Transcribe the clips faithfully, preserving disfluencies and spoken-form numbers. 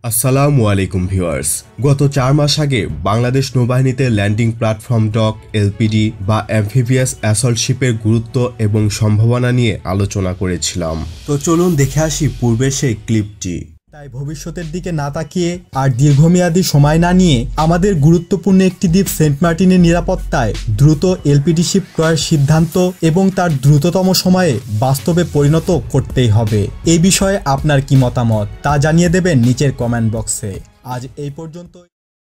আসসালামু আলাইকুম ভিউয়ার্স। গত চার মাস আগে বাংলাদেশ নৌবাহিনীতে ল্যান্ডিং প্ল্যাটফর্ম ডক, এলপিডি বা অ্যামফিবিয়াস অ্যাসল্ট শিপের গুরুত্ব এবং সম্ভাবনা নিয়ে আলোচনা করেছিলাম। তো চলুন দেখে আসি পূর্বের সেই ক্লিপটি। তাই ভবিষ্যতের দিকে না তাকিয়ে আর দীর্ঘমেয়াদী সময় না নিয়ে আমাদের গুরুত্বপূর্ণ একটি দ্বীপ সেন্ট মার্টিনের নিরাপত্তায় দ্রুত এলপিডি শিপ ক্রয়ের সিদ্ধান্ত এবং তার দ্রুততম সময়ে বাস্তবে পরিণত করতেই হবে। এই বিষয়ে আপনার কি মতামত তা জানিয়ে দেবেন নিচের কমেন্ট বক্সে। আজ এই পর্যন্ত।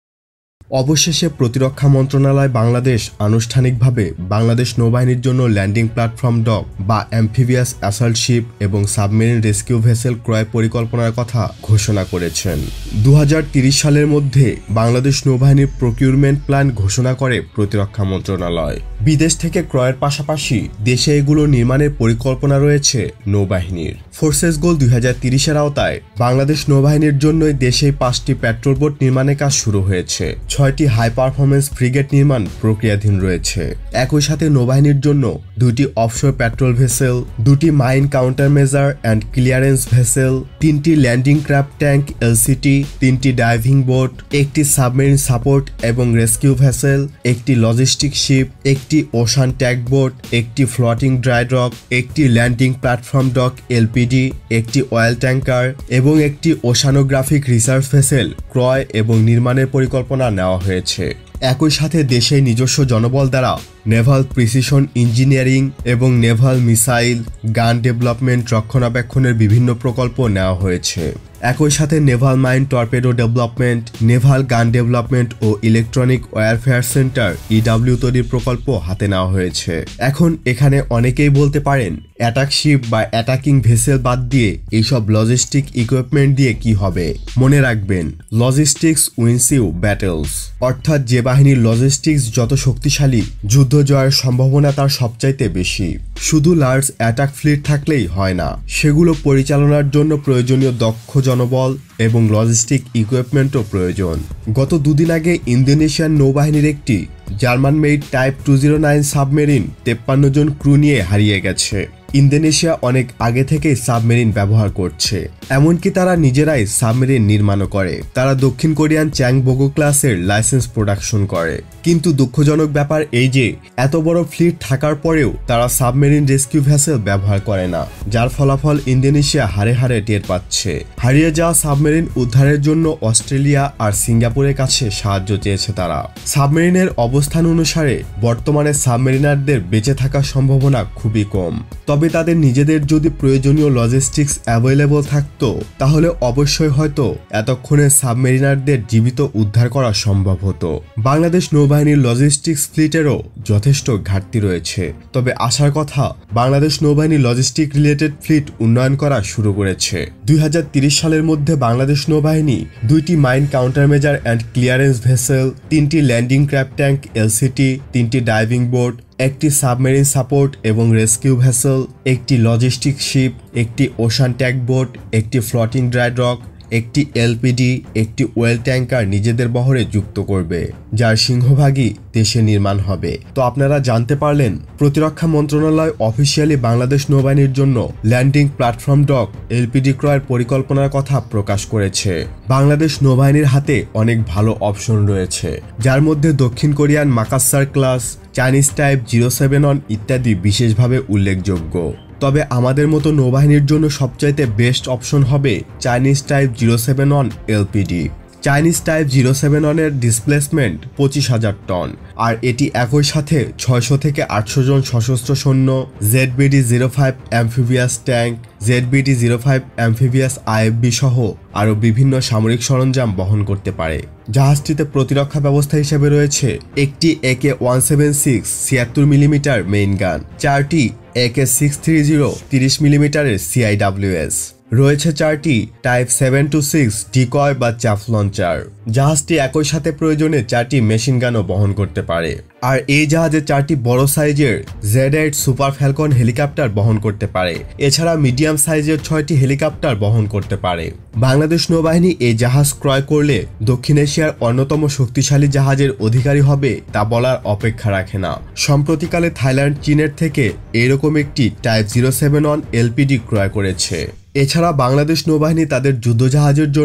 অবশেষে প্রতিরক্ষা মন্ত্রণালয় বাংলাদেশ আনুষ্ঠানিকভাবে বাংলাদেশ নৌবাহিনীর জন্য ল্যান্ডিং প্ল্যাটফর্ম ডক বা অ্যামফিবিয়াস অ্যাসল্ট শিপ এবং সাবমেরিন রেস্কিউ ভেসেল ক্রয় পরিকল্পনার কথা ঘোষণা করেছেন। দু হাজার তিরিশ সালের মধ্যে বাংলাদেশ নৌবাহিনীর প্রকিউরমেন্ট প্ল্যান ঘোষণা করে প্রতিরক্ষা মন্ত্রণালয়। বিদেশ থেকে ক্রয়ের পাশাপাশি দেশে এগুলো নির্মাণের পরিকল্পনা রয়েছে নৌবাহিনীর। ফোর্সেস গোল দুই হাজার তিরিশের আওতায় বাংলাদেশ নৌবাহিনীর জন্যই দেশে পাঁচটি পেট্রোল বোট নির্মাণের কাজ শুরু হয়েছে। ছয়টি হাই পারফরমেন্স ফ্রিগেট নির্মাণ প্রক্রিয়াধীন রয়েছে। একই সাথে নৌবাহিনীর জন্য দুটি অফশোর পেট্রোল ভেসেল, দুটি mine counter measure and clearance vessel, তিনটি ল্যান্ডিং ক্র্যাফট ট্যাঙ্ক এলসিটি, তিনটি ডাইভিং বোট, একটি সাবমেরিন সাপোর্ট এবং রেস্কিউ ভেসেল, একটি লজিস্টিক শিপ, একটি ওশান ট্যাগ বোট, একটি ফ্লোটিং ড্রাই ডক, একটি ল্যান্ডিং প্ল্যাটফর্ম ডক এলপিডি, একটি অয়েল ট্যাঙ্কার এবং একটি ওশানোগ্রাফিক রিসার্চ ভেসেল ক্রয় এবং নির্মাণের পরিকল্পনা নেওয়া হয়েছে। একই সাথে দেশে নিজস্ব জনবল দ্বারা নেভাল প্রিসিশন ইঞ্জিনিয়ারিং এবং নেভাল মিসাইল গান ডেভেলপমেন্ট রক্ষণাবেক্ষণের বিভিন্ন প্রকল্প নেওয়া হয়েছে। একই সাথে naval mine torpedo development, naval gun development ও ইলেকট্রনিক ওয়ারফেয়ার সেন্টার ইডাব্লিউ তৈরির প্রকল্প হাতে নেওয়া হয়েছে। এখন এখানে অনেকেই বলতে পারেন অ্যাটাক শিপ বা অ্যাটাকিং ভেসেল বাদ দিয়ে এইসব লজিস্টিক ইকুইপমেন্ট দিয়ে কি হবে? মনে রাখবেন, লজিস্টিক্স উইন্স ইউ ব্যাটেলস, অর্থাৎ যে বাহিনীর লজিস্টিক্স যত শক্তিশালী, যুদ্ধ জয়ের সম্ভাবনা তার সবচাইতে বেশি। শুধু লার্জ অ্যাটাক ফ্লিট থাকলেই হয় না, সেগুলো পরিচালনার জন্য প্রয়োজনীয় দক্ষ জনবল এবং লজিস্টিক ইকুইপমেন্টও প্রয়োজন। গত দুদিন আগে ইন্দোনেশিয়ান নৌবাহিনীর একটি German made type two zero nine submarine তেপ্পান্ন জন ক্রু নিয়ে হারিয়ে গেছে। ইন্দোনেশিয়া অনেক আগে থেকেই সাবমেরিন ব্যবহার করছে, এমনকি তারা নিজেরাই সাবমেরিন নির্মাণও করে। তারা দক্ষিণ কোরিয়ান চ্যাং বোগো ক্লাসের লাইসেন্স প্রোডাকশন করে। কিন্তু দুঃখজনক ব্যাপার এই যে এত বড় ফ্লিট থাকার পরেও তারা সাবমেরিন রেস্কিউ ভেসেল ব্যবহার করে না, যার ফলাফল ইন্দোনেশিয়া হারে হারে টের পাচ্ছে। হারিয়ে যাওয়া সাবমেরিন উদ্ধারের জন্য অস্ট্রেলিয়া আর সিঙ্গাপুরের কাছে সাহায্য চেয়েছে তারা। সাবমেরিনের অবস্থান অনুসারে বর্তমানে সাবমেরিনারদের বেঁচে থাকার সম্ভাবনা খুবই কম। তবে তাদের নিজেদের যদি প্রয়োজনীয় লজিস্টিক্স অ্যাভেলেবল থাকতো তাহলে অবশ্যই হয়তো এতক্ষণে সাবমেরিনারদের জীবিত উদ্ধার করা সম্ভব হতো। বাংলাদেশ নৌবাহিনীর লজিস্টিক্স ফ্লিটেরও যথেষ্ট ঘাটতি রয়েছে, তবে আশার কথা বাংলাদেশ নৌবাহিনী লজিস্টিক রিলেটেড ফ্লিট উন্নয়ন করা শুরু করেছে। দুই হাজার তিরিশ সালের মধ্যে বাংলাদেশ নৌবাহিনী দুইটি mine counter measure and clearance vessel, তিনটি ল্যান্ডিং ক্র্যাফট ট্যাঙ্ক এলসিটি, তিনটি ডাইভিং বোট, একটি সাবমেরিন সাপোর্ট এবং রেস্কিউ ভেসেল, একটি লজিস্টিক শিপ, একটি ওশান ট্যাগ বোট, একটি ফ্লোটিং ড্রাই ডক, একটি এলপিডি, একটি ওয়েল ট্যাঙ্কার নিজেদের বহরে যুক্ত করবে, যার সিংহভাগই দেশে নির্মাণ হবে। তো আপনারা জানতে পারলেন প্রতিরক্ষা মন্ত্রণালয় অফিসিয়ালি বাংলাদেশ নৌবাহিনীর জন্য ল্যান্ডিং প্ল্যাটফর্ম ডক এলপিডি ক্রয়ের পরিকল্পনার কথা প্রকাশ করেছে। বাংলাদেশ নৌবাহিনীর হাতে অনেক ভালো অপশন রয়েছে, যার মধ্যে দক্ষিণ Korean Makassar class, Chinese type zero seven one ইত্যাদি বিশেষভাবে উল্লেখযোগ্য। তবে আমাদের মতো নৌবাহিনীর জন্য সবচাইতে বেস্ট অপশন হবে Chinese type zero seven one LPD. Chinese type zero seven ওয়ানের ডিসপ্লেসমেন্ট পঁচিশ হাজার টন, আর এটি একই সাথে ছয়শো থেকে আটশো জন সশস্ত্র সৈন্য, ZBD zero five amphibious tank, ZBD zero five amphibious IFV সহ আরও বিভিন্ন সামরিক সরঞ্জাম বহন করতে পারে। জাহাজটিতে প্রতিরক্ষা ব্যবস্থা হিসেবে রয়েছে একটি একে ওয়ান সেভেন সিক্স ছিয়াত্তর মিলিমিটার মেইন গান, চারটি একে সিক্স থ্রি জিরো তিরিশ মিলিমিটারের সিআইডাব্লিউএস, রয়েছে চারটি type seven two six decoy বা চাফ লঞ্চার। জাহাজটি একই সাথে প্রয়োজনে চারটি মেশিন গানও বহন করতে পারে। আর এই জাহাজে চারটি বড় সাইজের Z eight super falcon helicopter বহন করতে পারে। এছাড়া মিডিয়াম সাইজের ছয়টি হেলিকপ্টার বহন করতে পারে। বাংলাদেশ নৌবাহিনী এই জাহাজ ক্রয় করলে দক্ষিণ এশিয়ার অন্যতম শক্তিশালী জাহাজের অধিকারী হবে তা বলার অপেক্ষা রাখে না। সম্প্রতিকালে থাইল্যান্ড চীনের থেকে এরকম একটি type zero seven one LPD ক্রয় করেছে। এছাড়া বাংলাদেশ নৌবাহিনী তাদের যুদ্ধজাহাজের জন্য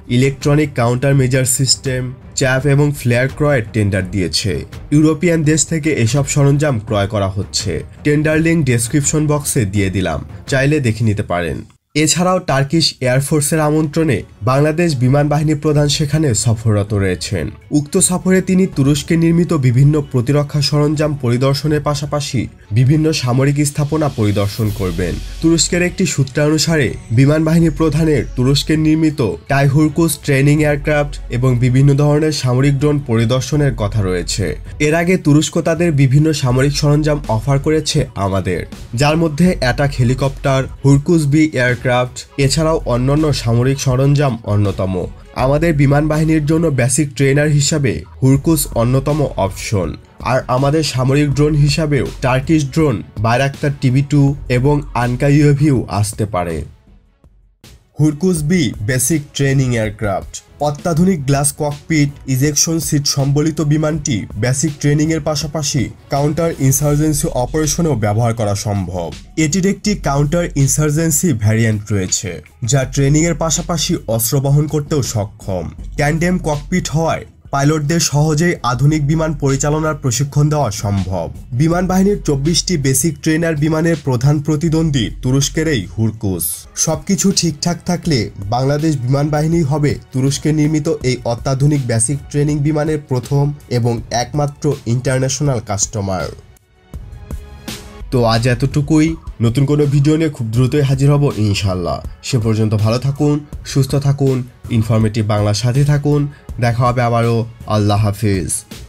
electronic counter measure system, chaff এবং ফ্লেয়ার ক্রয়ের টেন্ডার দিয়েছে। ইউরোপিয়ান দেশ থেকে এসব সরঞ্জাম ক্রয় করা হচ্ছে। টেন্ডার লিঙ্ক ডেসক্রিপশন বক্সে দিয়ে দিলাম, চাইলে দেখে নিতে পারেন। এছাড়াও টার্কিশ এয়ারফোর্সের আমন্ত্রণে বাংলাদেশ বিমান বাহিনী প্রধান সেখানে সফররত রয়েছেন। উক্ত সফরে তিনি তুরস্কে নির্মিত বিভিন্ন প্রতিরক্ষা সরঞ্জাম পরিদর্শনের পাশাপাশি বিভিন্ন সামরিক স্থাপনা পরিদর্শন করবেন। তুরস্কের একটি সূত্রানুসারে বিমান বাহিনী প্রধানের তুরস্কের নির্মিত টাইহুরকুস ট্রেনিং এয়ারক্রাফট এবং বিভিন্ন ধরনের সামরিক ড্রোন পরিদর্শনের কথা রয়েছে। এর আগে তুরস্ক তাদের বিভিন্ন সামরিক সরঞ্জাম অফার করেছে আমাদের, যার মধ্যে attack helicopter, Hurkus B aircraft, এছাড়াও অন্যান্য সামরিক সরঞ্জাম অন্যতম। আমাদের বিমান বাহিনীর জন্য বেসিক ট্রেনার হিসাবে হুরকুস অন্যতম অপশন, আর আমাদের সামরিক ড্রোন হিসাবেও Turkish drone Bayraktar TB two এবং আনকা ইউএভিও আসতে পারে। Hurkus B basic training aircraft অত্যাধুনিক গ্লাস ককপিট ইজেকশন সিট সম্বলিত বিমানটি বেসিক ট্রেনিংয়ের পাশাপাশি কাউন্টার ইনসার্জেন্সি অপারেশনেও ব্যবহার করা সম্ভব। এটির একটি কাউন্টার ইনসার্জেন্সি ভ্যারিয়েন্ট রয়েছে, যা ট্রেনিংয়ের পাশাপাশি অস্ত্র বহন করতেও সক্ষম। ট্যান্ডেম ককপিট হওয়ায় পাইলটদের সহজেই আধুনিক বিমান পরিচালনার প্রশিক্ষণ দেওয়া সম্ভব। বিমান বাহিনীর চব্বিশটি বেসিক ট্রেনার বিমানের প্রধান প্রতিদ্বন্দ্বী তুরস্কের এই হুরকুস। সবকিছু ঠিকঠাক থাকলে বাংলাদেশ বিমান বাহিনী হবে তুরস্কে নির্মিত এই অত্যাধুনিক বেসিক ট্রেনিং বিমানের প্রথম এবং একমাত্র ইন্টারন্যাশনাল কাস্টমার। তো আজ এতটুকুই। নতুন কোনো ভিডিও নিয়ে খুব দ্রুতই হাজির হব ইনশাল্লাহ। সে পর্যন্ত ভালো থাকুন, সুস্থ থাকুন, ইনফরমেটিভ বাংলার সাথে থাকুন। দেখা হবে আবারও। আল্লাহ হাফিজ।